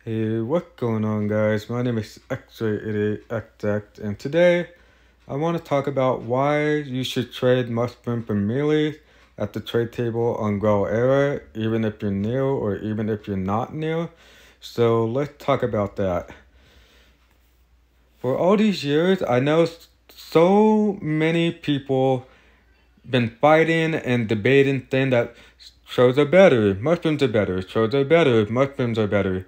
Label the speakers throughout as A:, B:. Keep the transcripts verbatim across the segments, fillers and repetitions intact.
A: Hey, what's going on, guys? My name is X-Ray eighty-eight Exact, and today I want to talk about why you should trade Mushroom for Melee at the trade table on Growl Era, even if you're new or even if you're not new. So let's talk about that. For all these years, I know so many people been fighting and debating, saying that shows are better, mushrooms are better, shows are better, mushrooms are better.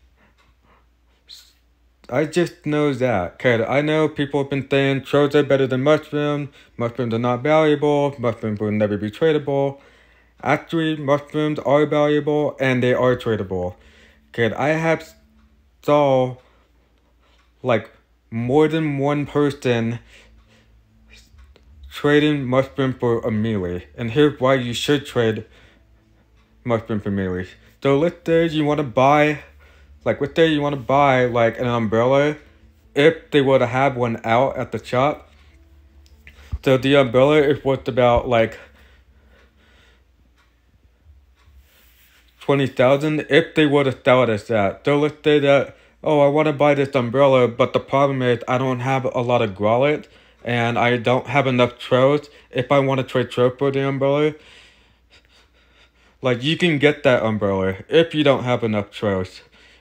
A: I just know that, cause I know people have been saying trolls are better than mushrooms, mushrooms are not valuable, mushrooms will never be tradable. Actually, mushrooms are valuable and they are tradable. Cause I have saw like more than one person trading mushroom for a melee, and here's why you should trade mushroom for melee. So let's say you want to buy. Like, let's say you want to buy, like, an umbrella, if they were to have one out at the shop. So the umbrella is worth about, like, twenty thousand dollars if they were to sell it as that. So let's say that, oh, I want to buy this umbrella, but the problem is I don't have a lot of Growlithe, and I don't have enough Trolls. If I want to trade Troll for the umbrella, like, you can get that umbrella if you don't have enough Trolls.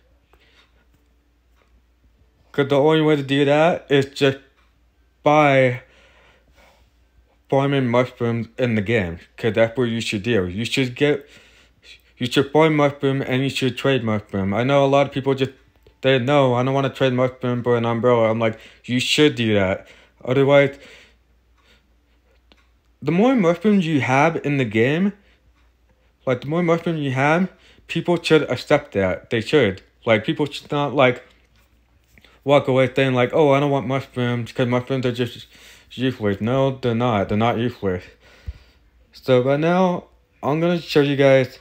A: Because the only way to do that is just by farming mushrooms in the game. Because that's what you should do. You should get, you should farm mushroom and you should trade mushroom. I know a lot of people just say, no, I don't want to trade mushroom for an umbrella. I'm like, you should do that. Otherwise, the more mushrooms you have in the game, like the more mushrooms you have, people should accept that. They should. Like, people should not, like, walk away saying like, oh, I don't want mushrooms because mushrooms are just useless. No, they're not. They're not useless. So right now, I'm going to show you guys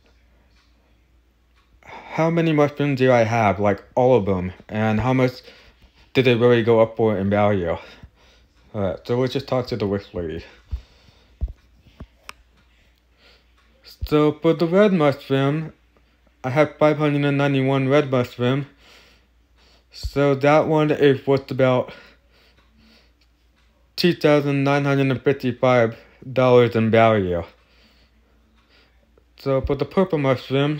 A: how many mushrooms do I have, like all of them, and how much did they really go up for in value. Alright, so let's just talk to the wish lady. So for the red mushroom, I have five hundred ninety-one red mushroom. So that one is worth about two thousand nine hundred fifty-five dollars in value. So for the purple mushroom,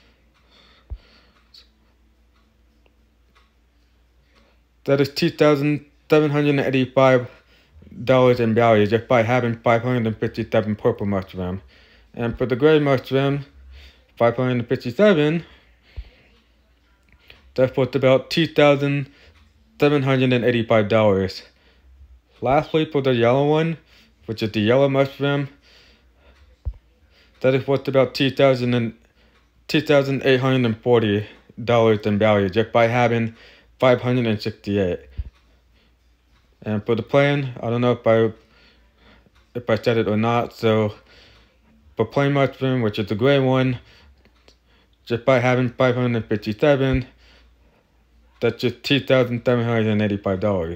A: that is two thousand seven hundred eighty-five dollars in value just by having five hundred fifty-seven purple mushroom. And for the gray mushroom, five hundred fifty-seven, that's worth about two thousand seven hundred eighty-five dollars. Lastly, for the yellow one, which is the yellow mushroom, that is worth about two thousand eight hundred forty dollars in value just by having five hundred sixty-eight. And for the plain, I don't know if I if I said it or not. So for plain mushroom, which is the gray one, just by having five hundred fifty-seven. That's just two thousand seven hundred eighty-five dollars.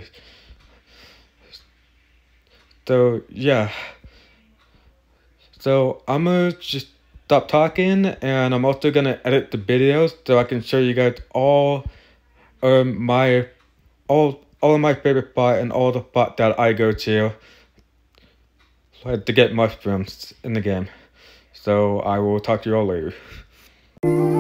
A: So, yeah. So, I'm going to just stop talking, and I'm also going to edit the videos so I can show you guys all um, my, all, all of my favorite spots and all the spots that I go to like, to get mushrooms in the game. So, I will talk to you all later.